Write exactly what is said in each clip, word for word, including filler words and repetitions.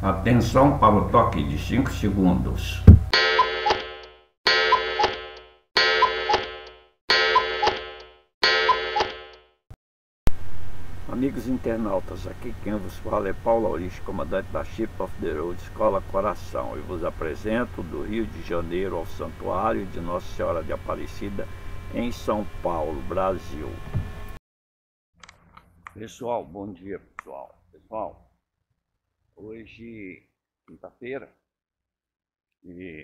Atenção para o toque de cinco segundos. Amigos internautas, aqui quem vos fala é Paulo Aurich, comandante da Ship of the Road Escola Coração, e vos apresento do Rio de Janeiro ao Santuário de Nossa Senhora de Aparecida em São Paulo, Brasil. Pessoal, bom dia pessoal. Pessoal, hoje, quinta-feira, de,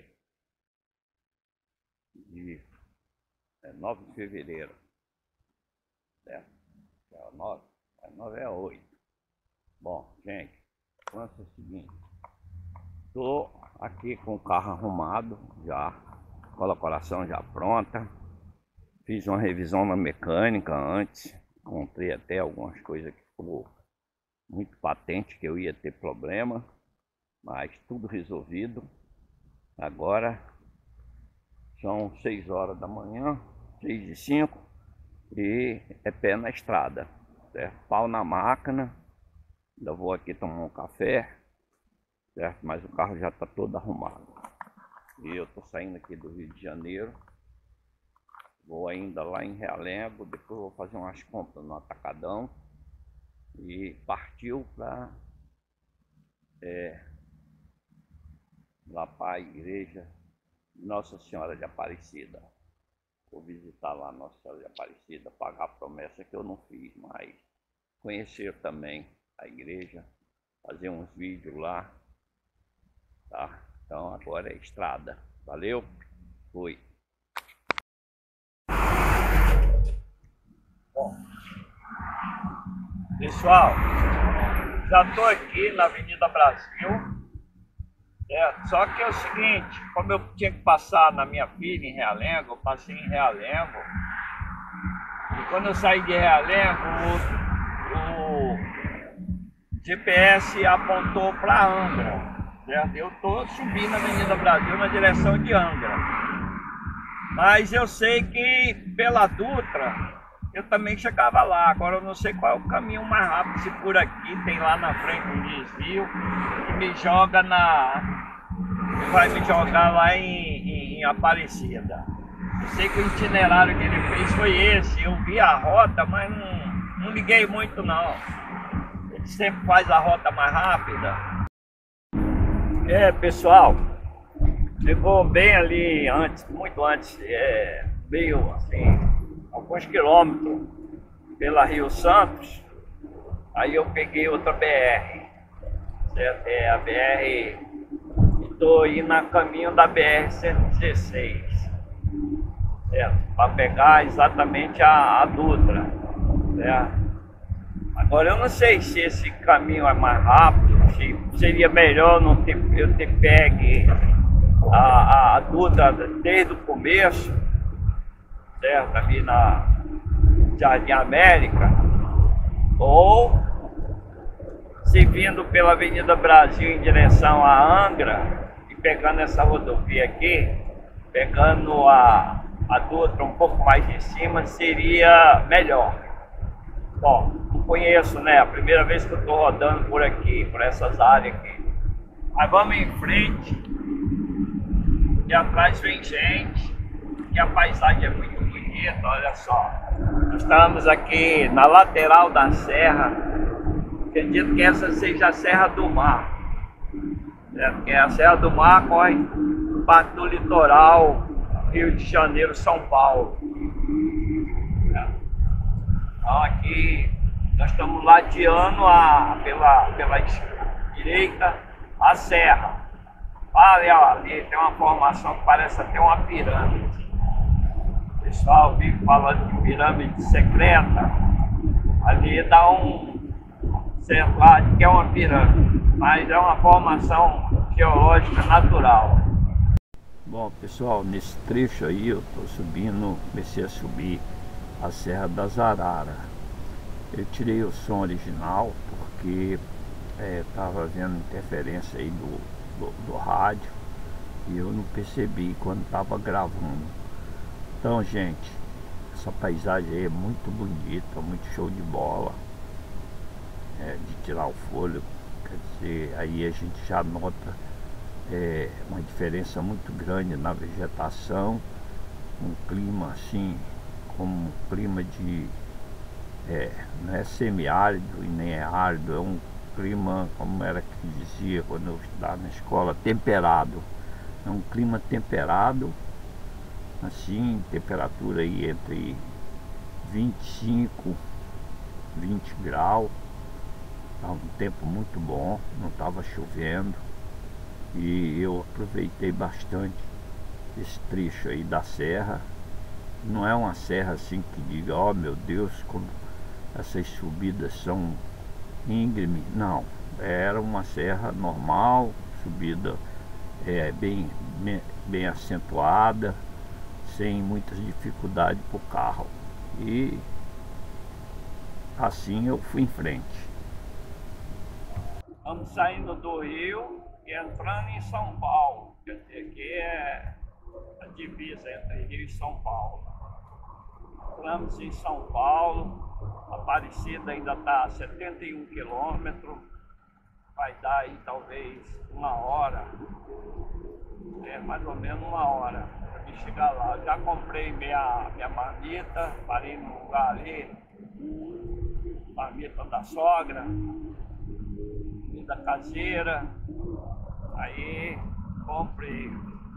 de é, nove de fevereiro, certo? É nove. A nove é oito. Bom, gente, o lance é o seguinte: tô aqui com o carro arrumado já, cola coração já pronta. Fiz uma revisão na mecânica antes, encontrei até algumas coisas que ficou muito patente que eu ia ter problema, mas tudo resolvido. Agora são seis horas da manhã, seis e cinco, e é pé na estrada. Certo? Pau na máquina. Ainda vou aqui tomar um café, certo? Mas o carro já está todo arrumado. E eu estou saindo aqui do Rio de Janeiro. Vou ainda lá em Realengo. Depois vou fazer umas compras no Atacadão. E partiu para é, lá para a igreja Nossa Senhora de Aparecida. Vou visitar lá Nossa Senhora de Aparecida, pagar a promessa que eu não fiz, mas conhecer também a igreja, fazer uns vídeos lá, tá? Então agora é estrada. Valeu? Fui. Bom, pessoal, já tô aqui na Avenida Brasil. É, só que é o seguinte, como eu tinha que passar na minha filha em Realengo, eu passei em Realengo. E quando eu saí de Realengo, o, o G P S apontou para Angra, certo? Eu tô subindo a Avenida Brasil na direção de Angra. Mas eu sei que pela Dutra eu também chegava lá. Agora eu não sei qual é o caminho mais rápido, se por aqui tem lá na frente um desvio que me joga na... vai me jogar lá em, em, em Aparecida. Eu sei que o itinerário que ele fez foi esse. Eu vi a rota, mas não, não liguei muito não. Ele sempre faz a rota mais rápida. É, pessoal, chegou bem ali antes, muito antes, é, meio assim, alguns quilômetros pela Rio Santos. Aí eu peguei outra B R, certo? É a B R, estou indo a caminho da B R cento e dezesseis, certo? Para pegar exatamente a, a Dutra, certo? Agora eu não sei se esse caminho é mais rápido, se seria melhor não ter, eu ter pegue a, a, a Dutra desde o começo, certo? Ali na Jardim América, ou se vindo pela Avenida Brasil em direção a Angra e pegando essa rodovia aqui, pegando a, a Dutra um pouco mais de cima, seria melhor. Bom, não conheço, né? A primeira vez que eu estou rodando por aqui, por essas áreas aqui. Mas vamos em frente, e atrás vem gente, e a paisagem é muito bonita, olha só. Nós estamos aqui na lateral da serra. Acredito que essa seja a Serra do Mar, né? Porque a Serra do Mar corre parte do litoral Rio de Janeiro, São Paulo. Então aqui nós estamos ladeando a, pela, pela direita a serra. Olha, ali tem uma formação que parece até uma pirâmide. O pessoal vive falando de pirâmide secreta. Ali dá um certo, que é uma pirâmide, mas é uma formação geológica natural. Bom, pessoal, nesse trecho aí eu tô subindo, comecei a subir a Serra das Araras. Eu tirei o som original porque é, tava vendo interferência aí do, do, do rádio e eu não percebi quando tava gravando. Então, gente, essa paisagem aí é muito bonita, muito show de bola. É, de tirar o fôlego, quer dizer, aí a gente já nota é, uma diferença muito grande na vegetação, um clima assim, como um clima de, é, não é semiárido e nem é árido, é um clima, como era que dizia quando eu estudava na escola, temperado. É um clima temperado, assim, temperatura aí entre vinte e cinco, vinte graus. Estava um tempo muito bom, não estava chovendo. E eu aproveitei bastante esse trecho aí da serra. Não é uma serra assim que diga, ó, meu Deus, como essas subidas são íngremes. Não, era uma serra normal, subida é, bem, bem acentuada, sem muitas dificuldades para o carro. E assim eu fui em frente. Estamos saindo do Rio e entrando em São Paulo. Quer dizer, aqui é a divisa entre Rio e São Paulo. Entramos em São Paulo, Aparecida ainda está a setenta e um quilômetros, vai dar aí talvez uma hora, é mais ou menos uma hora para me chegar lá. Já comprei minha, minha marmita, parei no lugar ali, marmita da sogra, comida caseira, aí comprei,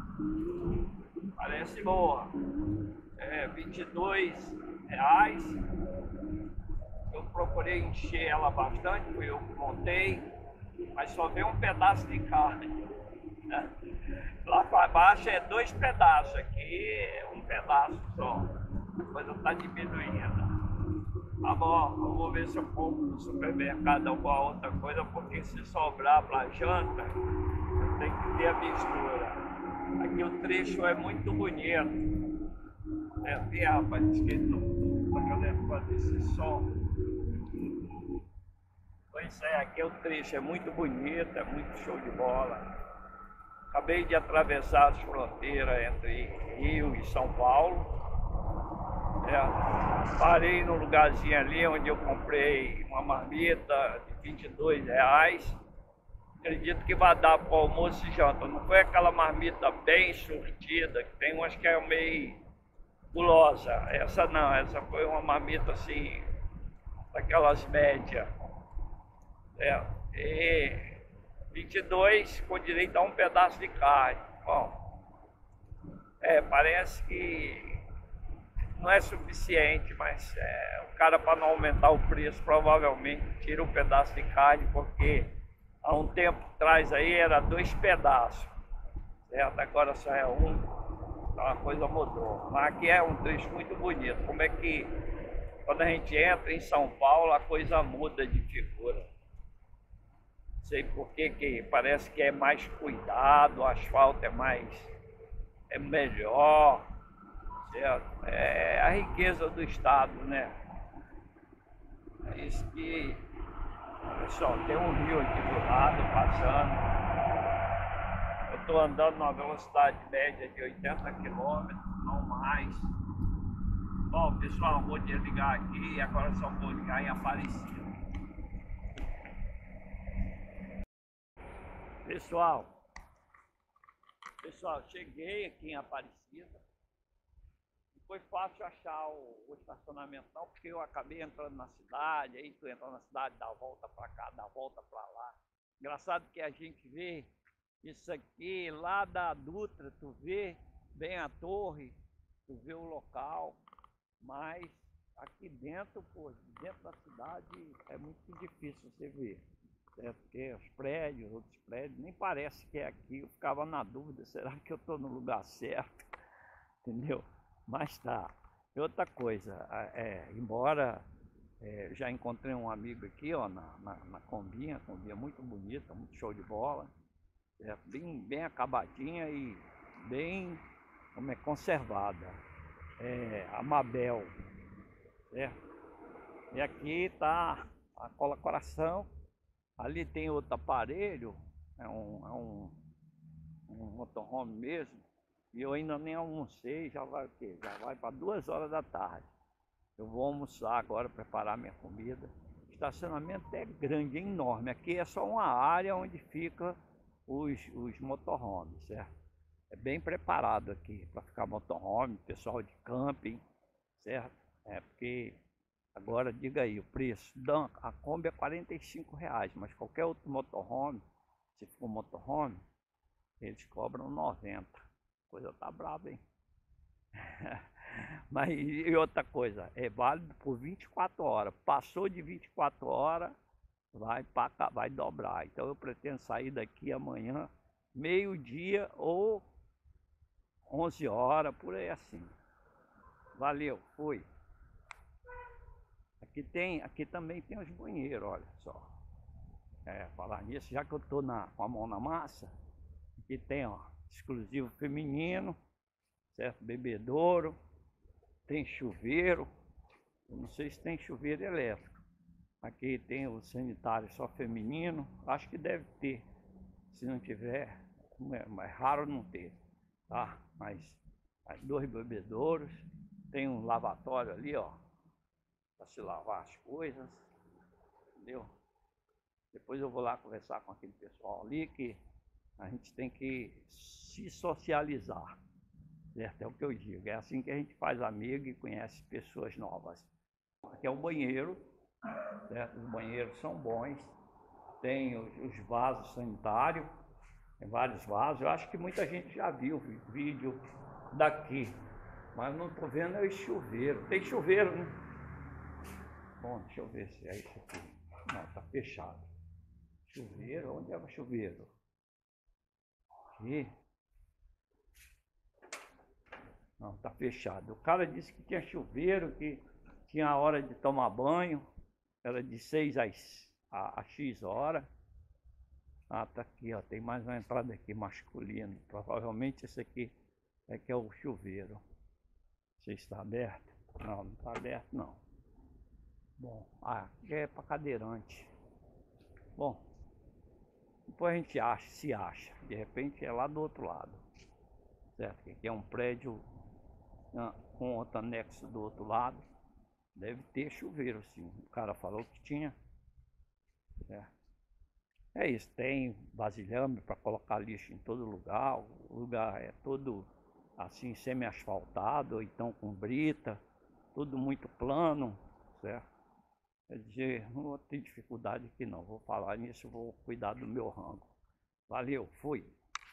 parece boa, é vinte e dois reais. Eu procurei encher ela bastante, fui eu que montei, mas só veio um pedaço de carne. Lá para baixo é dois pedaços, aqui é um pedaço só. A coisa está diminuindo. Tá bom, eu vou ver se eu compro no supermercado alguma outra coisa, porque se sobrar para janta, eu tenho que ter a mistura. Aqui o trecho é muito bonito. É, vi, rapaz, diz que não, a galera fazer esse som. Pois é, aqui o trecho é muito bonito, é muito show de bola. Acabei de atravessar as fronteiras entre Rio e São Paulo. É, parei num lugarzinho ali onde eu comprei uma marmita de vinte e dois reais. Acredito que vai dar para almoço e janta. Não foi aquela marmita bem surtida, que tem umas que é meio gulosa. Essa não, essa foi uma marmita assim, daquelas médias. É, e vinte e dois com direito a um pedaço de carne. Bom, é, parece que não é suficiente, mas é, o cara, para não aumentar o preço, provavelmente tira um pedaço de carne, porque há um tempo atrás aí era dois pedaços, certo? Agora só é um, então a coisa mudou. Mas aqui é um trecho muito bonito. Como é que quando a gente entra em São Paulo a coisa muda de figura. Sei por que que parece que é mais cuidado, o asfalto é mais, é melhor, certo? É a riqueza do estado, né? É isso que, pessoal, tem um rio aqui do lado passando. Eu estou andando numa velocidade média de oitenta quilômetros, não mais. Bom, pessoal, vou desligar aqui e agora só vou ligar em Aparecida. Pessoal, pessoal, cheguei aqui em Aparecida. Foi fácil achar o, o estacionamento não, porque eu acabei entrando na cidade, aí tu entra na cidade, dá a volta para cá, dá a volta para lá. Engraçado que a gente vê isso aqui lá da Dutra, tu vê bem a torre, tu vê o local, mas aqui dentro, pô, dentro da cidade é muito difícil você ver. É porque os prédios, outros prédios, nem parece que é aqui. Eu ficava na dúvida, será que eu estou no lugar certo? Entendeu? Mas tá. E outra coisa, é, embora é, já encontrei um amigo aqui, ó, na, na, na combinha, combinha muito bonita, muito show de bola, é, bem, bem acabadinha e bem, como é, conservada. É, a Mabel, certo? E aqui tá a cola coração. Ali tem outro aparelho, é um, é um, um motorhome mesmo, e eu ainda nem almocei, já vai o quê? Já vai para duas horas da tarde. Eu vou almoçar agora, preparar minha comida. estacionamento é grande, é enorme. Aqui é só uma área onde fica os, os motorhomes, certo? É bem preparado aqui para ficar motorhome, pessoal de camping, certo? É porque agora diga aí o preço. A Kombi é quarenta e cinco reais, mas qualquer outro motorhome, se for motorhome, eles cobram noventa. Coisa tá brava, hein? Mas e outra coisa, é válido por vinte e quatro horas. Passou de vinte e quatro horas, vai, pra, vai dobrar. Então eu pretendo sair daqui amanhã, meio-dia ou onze horas, por aí assim. Valeu, fui. Aqui tem, aqui também tem os banheiros, olha só. É, falar nisso, já que eu tô na, com a mão na massa, aqui tem, ó, exclusivo feminino, certo? Bebedouro, tem chuveiro. Eu não sei se tem chuveiro elétrico. Aqui tem o sanitário só feminino, acho que deve ter. Se não tiver, é mais raro não ter, tá? Mas dois bebedouros, tem um lavatório ali, ó, para se lavar as coisas, entendeu? Depois eu vou lá conversar com aquele pessoal ali, que a gente tem que se socializar, certo? É o que eu digo, é assim que a gente faz amigo e conhece pessoas novas. Aqui é o banheiro, certo? Os banheiros são bons, tem os, os vasos sanitários, tem vários vasos. Eu acho que muita gente já viu o vídeo daqui, mas não tô vendo é o chuveiro. Tem chuveiro, né? Bom, deixa eu ver se é isso aqui. Não, tá fechado. Chuveiro? Onde é o chuveiro? Aqui. Não, tá fechado. O cara disse que tinha chuveiro, que tinha a hora de tomar banho. Era de seis às, a, a X hora. Ah, tá aqui, ó. Tem mais uma entrada aqui masculina. Provavelmente esse aqui é que é o chuveiro. Se está aberto? Não, não está aberto não. Bom, ah, aqui é para cadeirante. Bom, depois a gente acha, se acha. De repente é lá do outro lado. Certo? Aqui é um prédio com outro anexo do outro lado. Deve ter chuveiro, sim. O cara falou que tinha. Certo? É isso, tem vasilhame para colocar lixo em todo lugar. O lugar é todo assim semi-asfaltado, ou então com brita, tudo muito plano, certo? Quer dizer, não vou ter dificuldade aqui não. Vou falar nisso, vou cuidar do meu rango. Valeu, fui.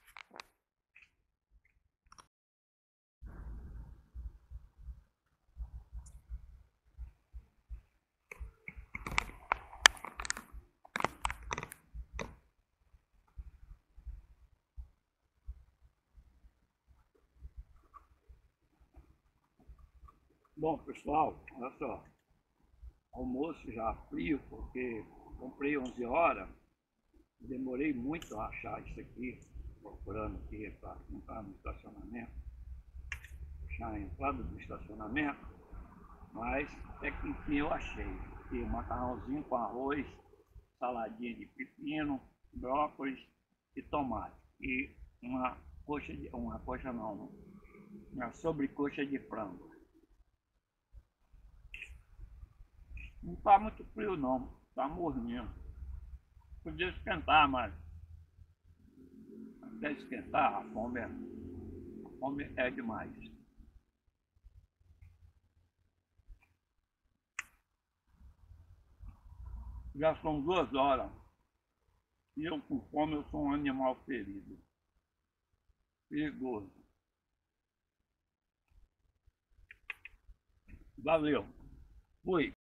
Bom, pessoal, olha só, almoço já frio, porque comprei onze horas, demorei muito a achar isso aqui, procurando aqui para entrar no estacionamento, achar a entrada do estacionamento, mas até que enfim eu achei. Aqui um macarrãozinho com arroz, saladinha de pepino, brócolis e tomate, e uma coxa de, uma coxa não, uma sobrecoxa de frango. Não tá muito frio não, tá morninho. Podia esquentar, mas até esquentar a fome é, a fome é demais. Já são duas horas e eu com fome eu sou um animal ferido. Perigoso. Valeu. Fui.